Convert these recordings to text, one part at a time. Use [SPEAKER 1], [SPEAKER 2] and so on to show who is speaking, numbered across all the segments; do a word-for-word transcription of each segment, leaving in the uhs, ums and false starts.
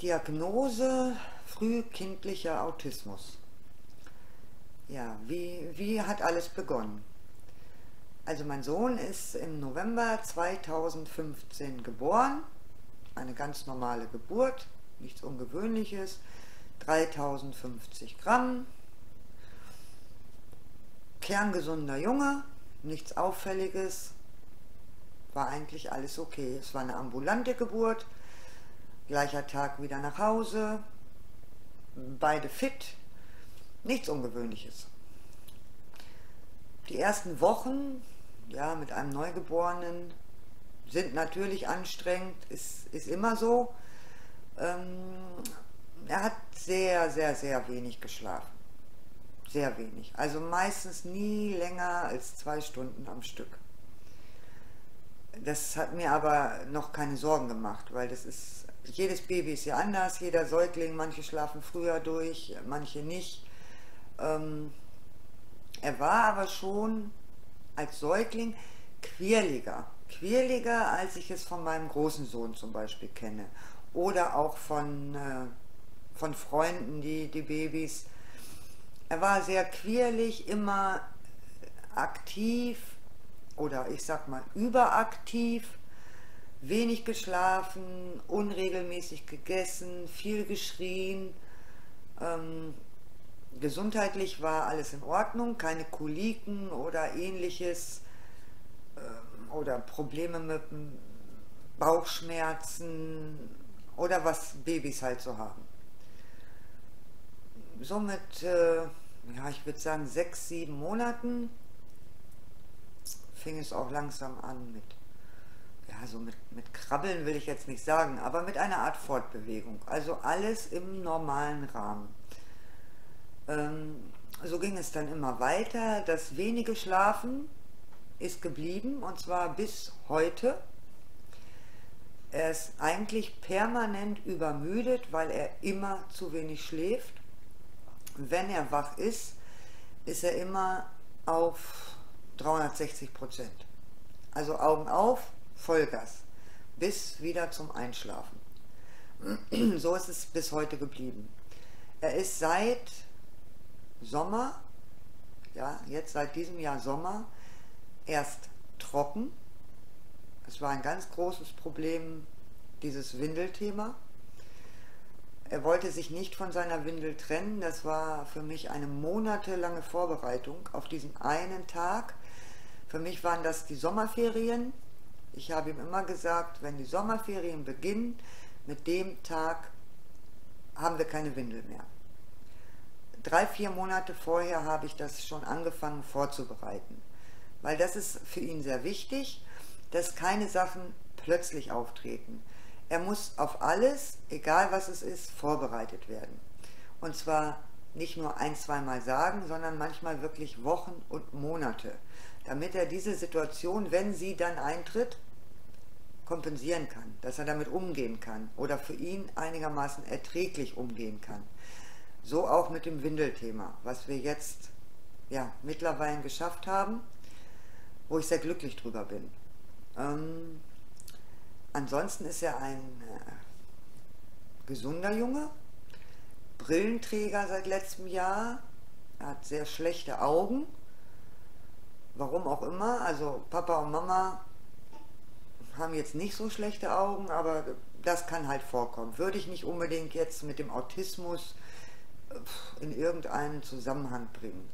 [SPEAKER 1] Diagnose frühkindlicher Autismus. Ja, wie, wie hat alles begonnen? Also mein Sohn ist im November zweitausendfünfzehn geboren, eine ganz normale Geburt, nichts Ungewöhnliches, dreitausendfünfzig Gramm, kerngesunder Junge, nichts Auffälliges, war eigentlich alles okay. Es war eine ambulante Geburt, gleicher Tag wieder nach Hause, beide fit, nichts Ungewöhnliches. Die ersten Wochen, ja, mit einem Neugeborenen sind natürlich anstrengend, ist, ist immer so. Ähm, er hat sehr, sehr, sehr wenig geschlafen. Sehr wenig. Also meistens nie länger als zwei Stunden am Stück. Das hat mir aber noch keine Sorgen gemacht, weil das ist, jedes Baby ist ja anders, jeder Säugling, manche schlafen früher durch, manche nicht. Ähm, er war aber schon als Säugling quirliger, quirliger, als ich es von meinem großen Sohn zum Beispiel kenne. Oder auch von, äh, von Freunden, die, die Babys. Er war sehr quirlig, immer aktiv oder ich sag mal überaktiv, wenig geschlafen, unregelmäßig gegessen, viel geschrien. Ähm, gesundheitlich war alles in Ordnung, keine Koliken oder ähnliches ähm, oder Probleme mit dem Bauchschmerzen oder was Babys halt so haben. Somit, äh, ja, ich würde sagen, sechs, sieben Monaten fing es auch langsam an mit, ja, so mit, mit Krabbeln will ich jetzt nicht sagen, aber mit einer Art Fortbewegung. Also alles im normalen Rahmen. Ähm, so ging es dann immer weiter. Das wenige Schlafen ist geblieben und zwar bis heute. Er ist eigentlich permanent übermüdet, weil er immer zu wenig schläft. Wenn er wach ist, ist er immer auf dreihundertsechzig Prozent. Also Augen auf, Vollgas, bis wieder zum Einschlafen. So ist es bis heute geblieben. Er ist seit Sommer, ja, jetzt seit diesem Jahr Sommer, erst trocken. Es war ein ganz großes Problem, dieses Windelthema. Er wollte sich nicht von seiner Windel trennen. Das war für mich eine monatelange Vorbereitung auf diesen einen Tag. Für mich waren das die Sommerferien. Ich habe ihm immer gesagt, wenn die Sommerferien beginnen, mit dem Tag haben wir keine Windel mehr. Drei, vier Monate vorher habe ich das schon angefangen vorzubereiten. Weil das ist für ihn sehr wichtig, dass keine Sachen plötzlich auftreten. Er muss auf alles, egal was es ist, vorbereitet werden. Und zwar nicht nur ein, zweimal sagen, sondern manchmal wirklich Wochen und Monate, damit er diese Situation, wenn sie dann eintritt, kompensieren kann, dass er damit umgehen kann oder für ihn einigermaßen erträglich umgehen kann. So auch mit dem Windelthema, was wir jetzt ja, mittlerweile geschafft haben, wo ich sehr glücklich drüber bin. Ähm, Ansonsten ist er ein äh, gesunder Junge, Brillenträger seit letztem Jahr, er hat sehr schlechte Augen, warum auch immer, also Papa und Mama haben jetzt nicht so schlechte Augen, aber das kann halt vorkommen. Würde ich nicht unbedingt jetzt mit dem Autismus in irgendeinen Zusammenhang bringen.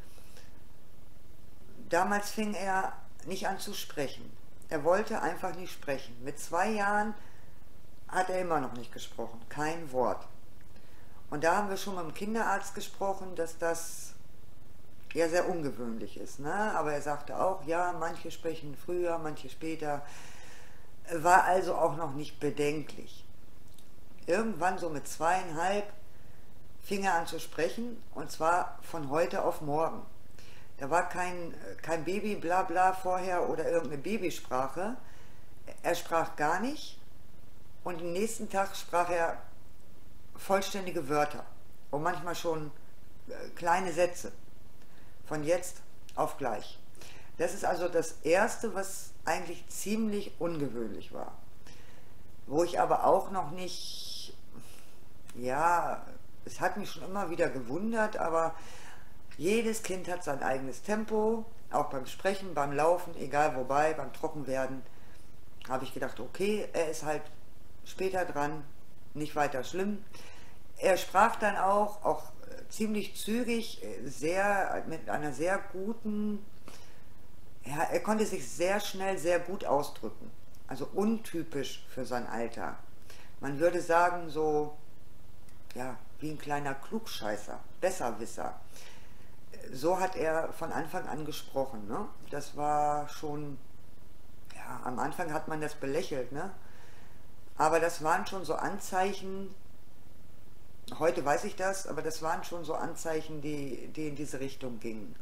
[SPEAKER 1] Damals fing er nicht an zu sprechen. Er wollte einfach nicht sprechen. Mit zwei Jahren hat er immer noch nicht gesprochen, kein Wort. Und da haben wir schon mit dem Kinderarzt gesprochen, dass das ja sehr ungewöhnlich ist. Ne? Aber er sagte auch, ja, manche sprechen früher, manche später. War also auch noch nicht bedenklich. Irgendwann so mit zweieinhalb fing er an zu sprechen und zwar von heute auf morgen. Da war kein, kein Baby Blabla vorher oder irgendeine Babysprache. Er sprach gar nicht und am nächsten Tag sprach er vollständige Wörter und manchmal schon äh, kleine Sätze. Von jetzt auf gleich. Das ist also das Erste, was eigentlich ziemlich ungewöhnlich war. Wo ich aber auch noch nicht Ja, es hat mich schon immer wieder gewundert, aber jedes Kind hat sein eigenes Tempo, auch beim Sprechen, beim Laufen, egal wobei, beim Trockenwerden, habe ich gedacht, okay, er ist halt später dran, nicht weiter schlimm. Er sprach dann auch, auch ziemlich zügig, sehr, mit einer sehr guten, ja, er konnte sich sehr schnell sehr gut ausdrücken. Also untypisch für sein Alter. Man würde sagen, so, ja, wie ein kleiner Klugscheißer, Besserwisser. So hat er von Anfang an gesprochen. Ne? Das war schon, ja, am Anfang hat man das belächelt, ne? Aber das waren schon so Anzeichen, heute weiß ich das, aber das waren schon so Anzeichen, die, die in diese Richtung gingen.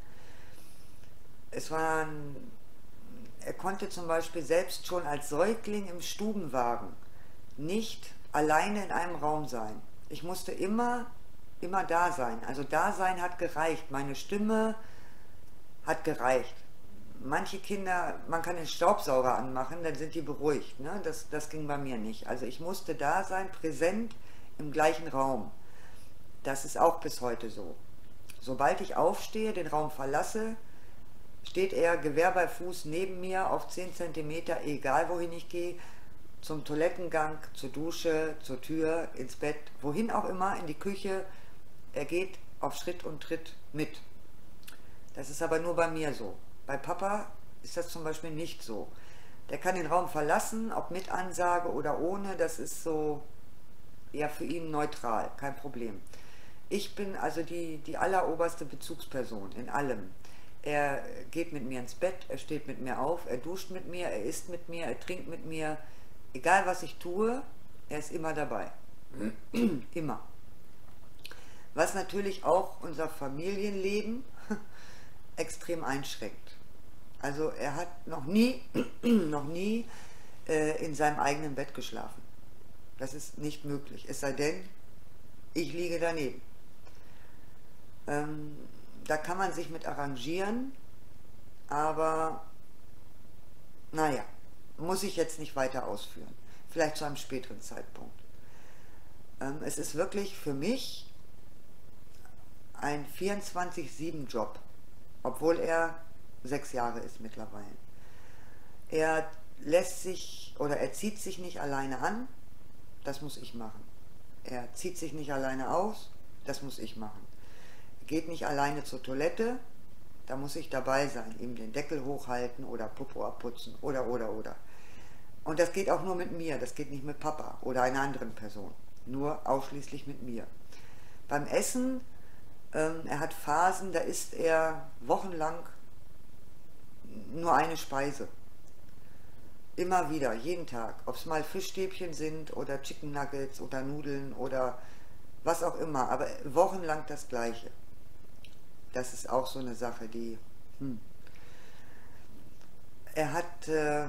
[SPEAKER 1] Es waren, er konnte zum Beispiel selbst schon als Säugling im Stubenwagen nicht alleine in einem Raum sein. Ich musste immer, immer da sein. Also Dasein hat gereicht. Meine Stimme hat gereicht. Manche Kinder, man kann den Staubsauger anmachen, dann sind die beruhigt. Ne? Das, das ging bei mir nicht. Also ich musste da sein, präsent im gleichen Raum. Das ist auch bis heute so. Sobald ich aufstehe, den Raum verlasse, steht er Gewehr bei Fuß neben mir auf zehn Zentimeter, egal wohin ich gehe, zum Toilettengang, zur Dusche, zur Tür, ins Bett, wohin auch immer, in die Küche. Er geht auf Schritt und Tritt mit. Das ist aber nur bei mir so. Bei Papa ist das zum Beispiel nicht so. Der kann den Raum verlassen, ob mit Ansage oder ohne, das ist so eher für ihn neutral, kein Problem. Ich bin also die, die alleroberste Bezugsperson in allem. Er geht mit mir ins Bett, er steht mit mir auf, er duscht mit mir, er isst mit mir, er trinkt mit mir. Egal was ich tue, er ist immer dabei. Immer. Was natürlich auch unser Familienleben extrem einschränkt. Also er hat noch nie, noch nie äh, in seinem eigenen Bett geschlafen. Das ist nicht möglich. Es sei denn, ich liege daneben. Ähm, da kann man sich mit arrangieren, aber naja, muss ich jetzt nicht weiter ausführen. Vielleicht zu einem späteren Zeitpunkt. Ähm, es ist wirklich für mich ein vierundzwanzig sieben Job, obwohl er sechs Jahre ist mittlerweile. Er lässt sich oder er zieht sich nicht alleine an, das muss ich machen. Er zieht sich nicht alleine aus, das muss ich machen. Er geht nicht alleine zur Toilette, da muss ich dabei sein, ihm den Deckel hochhalten oder Popo abputzen oder oder oder. Und das geht auch nur mit mir, das geht nicht mit Papa oder einer anderen Person, nur ausschließlich mit mir. Beim Essen, ähm, er hat Phasen, da isst er wochenlang nur eine Speise. Immer wieder, jeden Tag. Ob es mal Fischstäbchen sind oder Chicken Nuggets oder Nudeln oder was auch immer, aber wochenlang das Gleiche. Das ist auch so eine Sache, die... Hm. Er hat, äh,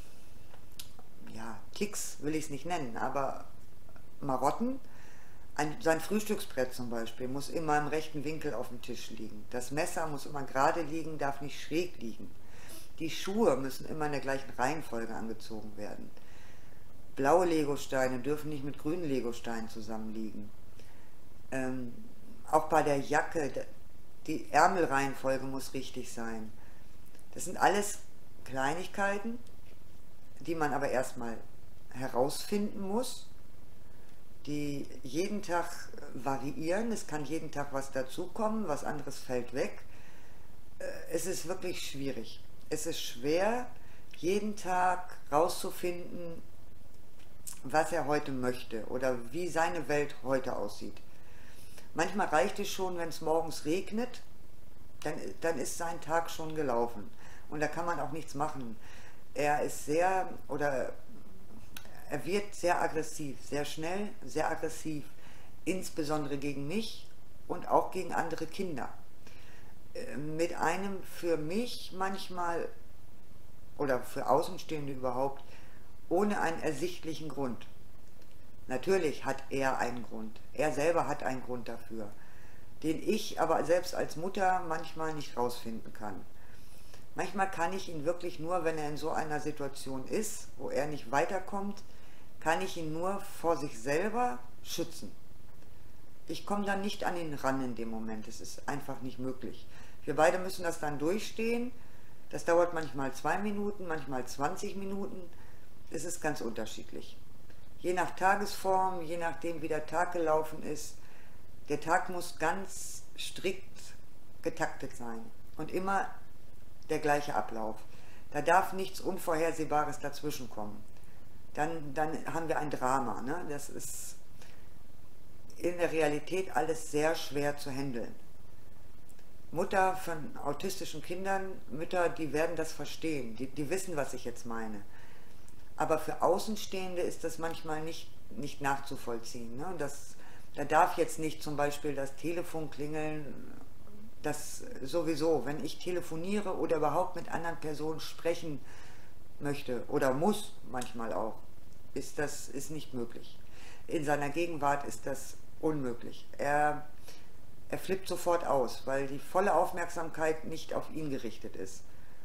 [SPEAKER 1] ja, Ticks will ich es nicht nennen, aber Marotten. Ein, sein Frühstücksbrett zum Beispiel muss immer im rechten Winkel auf dem Tisch liegen. Das Messer muss immer gerade liegen, darf nicht schräg liegen. Die Schuhe müssen immer in der gleichen Reihenfolge angezogen werden. Blaue Legosteine dürfen nicht mit grünen Legosteinen zusammenliegen. Ähm, auch bei der Jacke, die Ärmelreihenfolge muss richtig sein. Das sind alles Kleinigkeiten, die man aber erstmal herausfinden muss, die jeden Tag variieren. Es kann jeden Tag was dazukommen, was anderes fällt weg. Es ist wirklich schwierig. Es ist schwer, jeden Tag rauszufinden, was er heute möchte oder wie seine Welt heute aussieht. Manchmal reicht es schon, wenn es morgens regnet, dann, dann ist sein Tag schon gelaufen. Und da kann man auch nichts machen. Er ist sehr, oder er wird sehr aggressiv, sehr schnell, sehr aggressiv, insbesondere gegen mich und auch gegen andere Kinder. Mit einem für mich manchmal oder für Außenstehende überhaupt ohne einen ersichtlichen Grund. Natürlich hat er einen Grund, er selber hat einen Grund dafür, den ich aber selbst als Mutter manchmal nicht rausfinden kann. Manchmal kann ich ihn wirklich nur, wenn er in so einer Situation ist, wo er nicht weiterkommt, kann ich ihn nur vor sich selber schützen. ich komme dann nicht an ihn ran in dem Moment. Es ist einfach nicht möglich. Wir beide müssen das dann durchstehen. Das dauert manchmal zwei Minuten, manchmal zwanzig Minuten. Es ist ganz unterschiedlich. Je nach Tagesform, je nachdem wie der Tag gelaufen ist. Der Tag muss ganz strikt getaktet sein und immer der gleiche Ablauf. Da darf nichts Unvorhersehbares dazwischenkommen. Dann, dann haben wir ein Drama. Ne? Das ist in der Realität alles sehr schwer zu handeln. Mutter von autistischen Kindern, Mütter, die werden das verstehen, die, die wissen, was ich jetzt meine. Aber für Außenstehende ist das manchmal nicht, nicht nachzuvollziehen. Ne? Das, da darf jetzt nicht zum Beispiel das Telefon klingeln, das sowieso, wenn ich telefoniere oder überhaupt mit anderen Personen sprechen möchte oder muss manchmal auch, ist das ist nicht möglich. In seiner Gegenwart ist das unmöglich. Er, er flippt sofort aus, weil die volle Aufmerksamkeit nicht auf ihn gerichtet ist.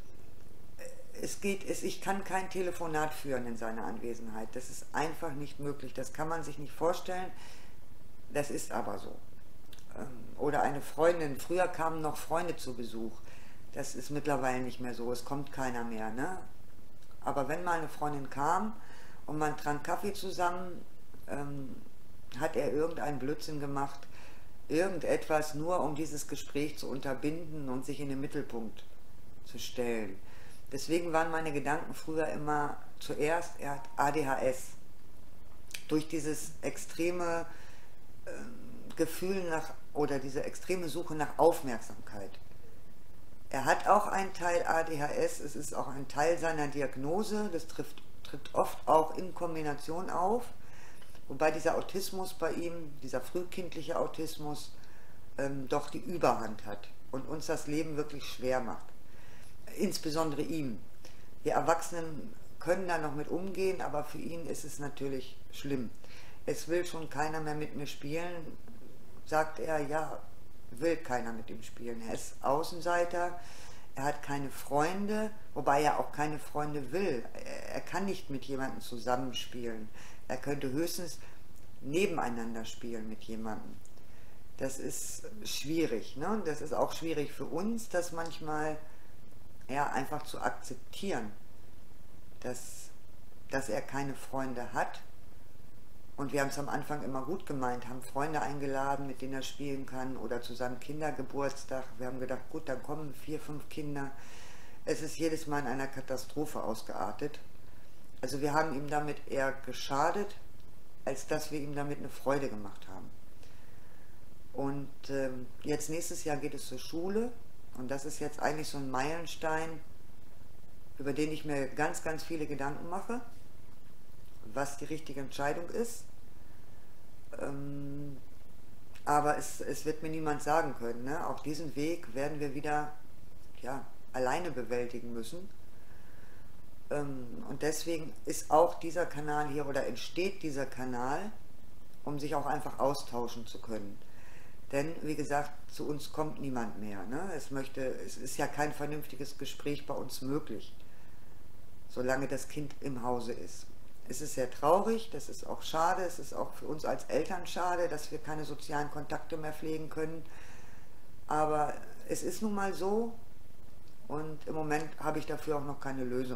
[SPEAKER 1] Es geht, es, ich kann kein Telefonat führen in seiner Anwesenheit. Das ist einfach nicht möglich. Das kann man sich nicht vorstellen. Das ist aber so. Oder eine Freundin. Früher kamen noch Freunde zu Besuch. Das ist mittlerweile nicht mehr so. Es kommt keiner mehr. Ne? Aber wenn mal eine Freundin kam und man trank Kaffee zusammen, ähm, hat er irgendeinen Blödsinn gemacht. Irgendetwas nur, um dieses Gespräch zu unterbinden und sich in den Mittelpunkt zu stellen. Deswegen waren meine Gedanken früher immer zuerst, er hat A D H S. Durch dieses extreme äh, Gefühl nach, oder diese extreme Suche nach Aufmerksamkeit. Er hat auch einen Teil A D H S, es ist auch ein Teil seiner Diagnose, das trifft, tritt oft auch in Kombination auf, wobei dieser Autismus bei ihm, dieser frühkindliche Autismus, ähm, doch die Überhand hat und uns das Leben wirklich schwer macht. Insbesondere ihm. Wir Erwachsenen können da noch mit umgehen, aber für ihn ist es natürlich schlimm. Es will schon keiner mehr mit mir spielen, sagt er, ja, will keiner mit ihm spielen. Er ist Außenseiter, er hat keine Freunde, wobei er auch keine Freunde will. Er kann nicht mit jemandem zusammenspielen. Er könnte höchstens nebeneinander spielen mit jemandem. Das ist schwierig. Ne? Das ist auch schwierig für uns, das manchmal ja, einfach zu akzeptieren, dass, dass er keine Freunde hat. Und wir haben es am Anfang immer gut gemeint, haben Freunde eingeladen, mit denen er spielen kann, oder zu seinem Kindergeburtstag. Wir haben gedacht, gut, dann kommen vier, fünf Kinder. Es ist jedes Mal in einer Katastrophe ausgeartet. Also wir haben ihm damit eher geschadet, als dass wir ihm damit eine Freude gemacht haben. Und ähm, jetzt nächstes Jahr geht es zur Schule. Und das ist jetzt eigentlich so ein Meilenstein, über den ich mir ganz, ganz viele Gedanken mache, was die richtige Entscheidung ist. Ähm, aber es, es wird mir niemand sagen können. Ne? Auch diesen Weg werden wir wieder ja, alleine bewältigen müssen. Ähm, und deswegen ist auch dieser Kanal hier oder entsteht dieser Kanal, um sich auch einfach austauschen zu können. Denn, wie gesagt, zu uns kommt niemand mehr. Ne? Es, möchte, es ist ja kein vernünftiges Gespräch bei uns möglich, solange das Kind im Hause ist. Es ist sehr traurig, das ist auch schade, es ist auch für uns als Eltern schade, dass wir keine sozialen Kontakte mehr pflegen können. Aber es ist nun mal so und im Moment habe ich dafür auch noch keine Lösung.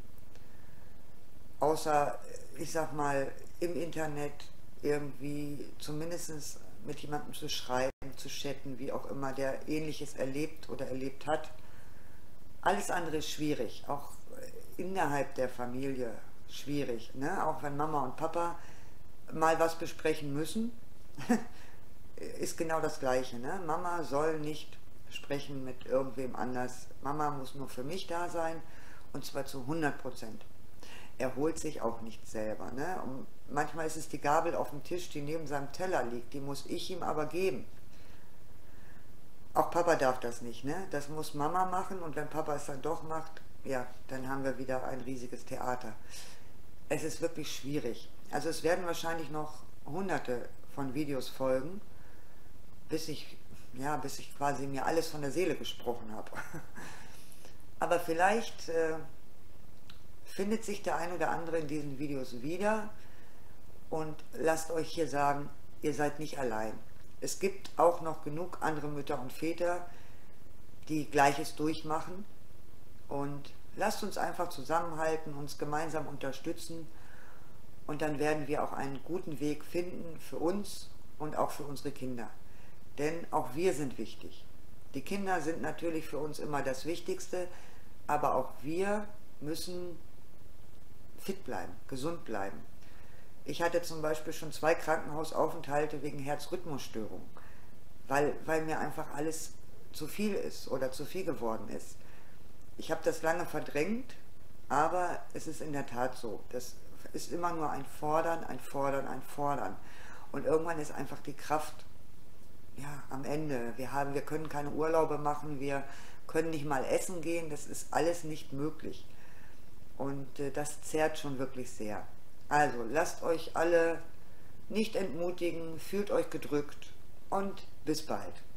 [SPEAKER 1] Außer, ich sag mal, im Internet irgendwie zumindest mit jemandem zu schreiben, zu chatten, wie auch immer, der Ähnliches erlebt oder erlebt hat. Alles andere ist schwierig, auch innerhalb der Familie schwierig. Ne? Auch wenn Mama und Papa mal was besprechen müssen, ist genau das Gleiche. Ne? Mama soll nicht sprechen mit irgendwem anders. Mama muss nur für mich da sein und zwar zu hundert Prozent. Er holt sich auch nicht selber. Ne? Und manchmal ist es die Gabel auf dem Tisch, die neben seinem Teller liegt, die muss ich ihm aber geben. Auch Papa darf das nicht, ne? Das muss Mama machen und wenn Papa es dann doch macht, ja, dann haben wir wieder ein riesiges Theater. Es ist wirklich schwierig. Also es werden wahrscheinlich noch hunderte von Videos folgen, bis ich, ja, bis ich quasi mir alles von der Seele gesprochen habe. Aber vielleicht äh, findet sich der ein oder andere in diesen Videos wieder und lasst euch hier sagen, ihr seid nicht allein. es gibt auch noch genug andere Mütter und Väter, die Gleiches durchmachen. Und lasst uns einfach zusammenhalten, uns gemeinsam unterstützen und dann werden wir auch einen guten Weg finden für uns und auch für unsere Kinder. Denn auch wir sind wichtig. Die Kinder sind natürlich für uns immer das Wichtigste, aber auch wir müssen fit bleiben, gesund bleiben. Ich hatte zum Beispiel schon zwei Krankenhausaufenthalte wegen Herzrhythmusstörungen, weil, weil mir einfach alles zu viel ist oder zu viel geworden ist. Ich habe das lange verdrängt, aber es ist in der Tat so. Das ist immer nur ein Fordern, ein Fordern, ein Fordern. Und irgendwann ist einfach die Kraft ja, am Ende. Wir haben, wir können keine Urlaube machen, wir können nicht mal essen gehen, das ist alles nicht möglich. Und äh, das zehrt schon wirklich sehr. Also lasst euch alle nicht entmutigen, fühlt euch gedrückt und bis bald.